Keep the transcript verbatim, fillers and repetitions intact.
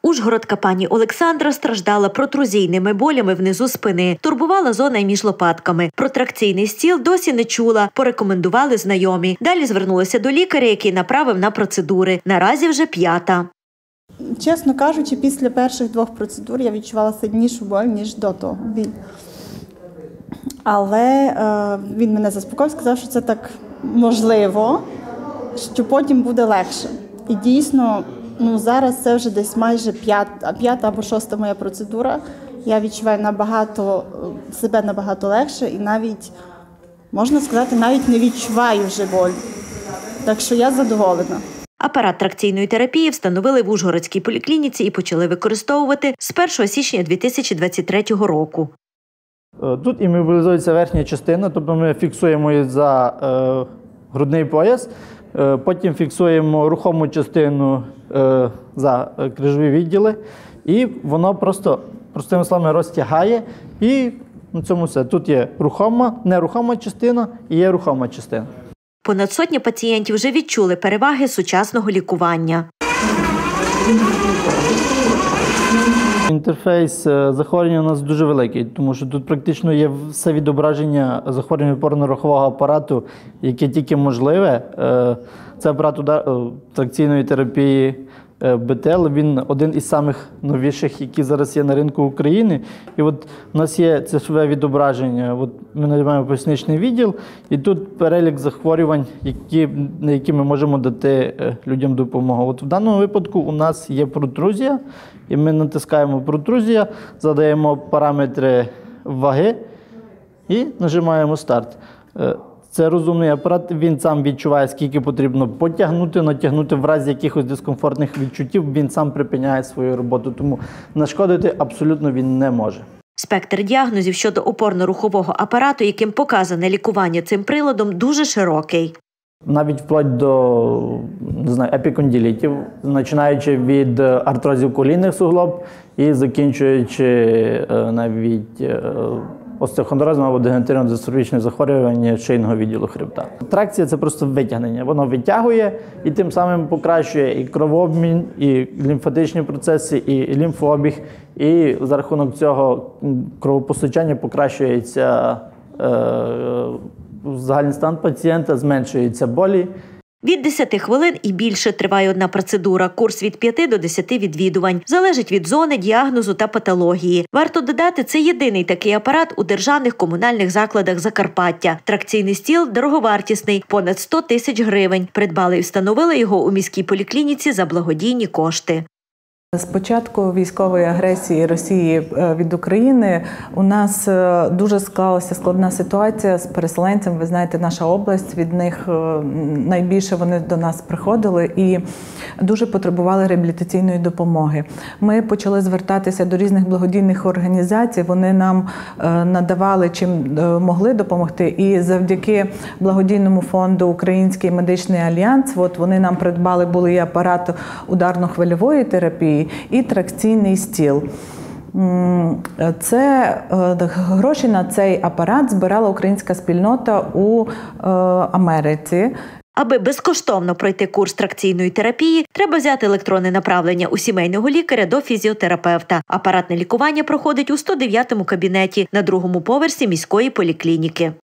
Ужгородка пані Олександра страждала протрузійними болями внизу спини, турбувала зона між лопатками. Про тракційний стіл досі не чула, порекомендували знайомі. Далі звернулася до лікаря, який направив на процедури. Наразі вже п'ята. Чесно кажучи, після перших двох процедур я відчувала сильнішу боль, ніж до того. Біль. Але е, він мене заспокоїв, сказав, що це так можливо, що потім буде легше. І дійсно, ну, зараз це вже десь майже п'ята, п'ята або шоста моя процедура. Я відчуваю набагато, себе набагато легше і навіть, можна сказати, навіть не відчуваю вже боль. Так що я задоволена. Апарат тракційної терапії встановили в Ужгородській поліклініці і почали використовувати з першого січня дві тисячі двадцять третього року. Тут імобілізується верхня частина, тобто ми фіксуємо її за е, грудний пояс, е, потім фіксуємо рухому частину е, за крижові відділи, і воно просто, простими словами, розтягає, і на цьому все. Тут є рухома, нерухома частина і є рухома частина. Понад сотня пацієнтів вже відчули переваги сучасного лікування. Інтерфейс захворювання у нас дуже великий, тому що тут практично є все відображення захворювання опорно-рухового апарату, яке тільки можливе. Це апарат тракційної терапії бе те ел, він один із самих новіших, які зараз є на ринку України. І от у нас є цифрове відображення, от ми називаємо поясничний відділ, і тут перелік захворювань, які, на які ми можемо дати людям допомогу. От в даному випадку у нас є протрузія, і ми натискаємо протрузія, задаємо параметри ваги і нажимаємо старт. Це розумний апарат, він сам відчуває, скільки потрібно потягнути, натягнути в разі якихось дискомфортних відчуттів, він сам припиняє свою роботу, тому нашкодити абсолютно він не може. Спектр діагнозів щодо опорно-рухового апарату, яким показане лікування цим приладом, дуже широкий. Навіть вплоть до, не знаю, епікондилітів, починаючи від артрозів колінних суглоб і закінчуючи навіть остеохондрозом або дегенеративно-дистрофічне захворювання шийного відділу хребта. Тракція – це просто витягнення. Воно витягує і тим самим покращує і кровообмін, і лімфатичні процеси, і лімфообіг. І за рахунок цього кровопостачання покращується е, загальний стан пацієнта, зменшуються болі. Від десяти хвилин і більше триває одна процедура. Курс від п'яти до десяти відвідувань. Залежить від зони, діагнозу та патології. Варто додати, це єдиний такий апарат у державних комунальних закладах Закарпаття. Тракційний стіл дороговартісний – понад сто тисяч гривень. Придбали і встановили його у міській поліклініці за благодійні кошти. З початку військової агресії Росії від України у нас дуже склалася складна ситуація з переселенцями. Ви знаєте, наша область, від них найбільше вони до нас приходили і дуже потребували реабілітаційної допомоги. Ми почали звертатися до різних благодійних організацій, вони нам надавали чим могли допомогти. І завдяки благодійному фонду «Український медичний альянс» от вони нам придбали були і апарат ударно-хвильової терапії, і тракційний стіл. Це, гроші на цей апарат збирала українська спільнота у Америці. Аби безкоштовно пройти курс тракційної терапії, треба взяти електронне направлення у сімейного лікаря до фізіотерапевта. Апаратне лікування проходить у сто дев'ятому кабінеті на другому поверсі міської поліклініки.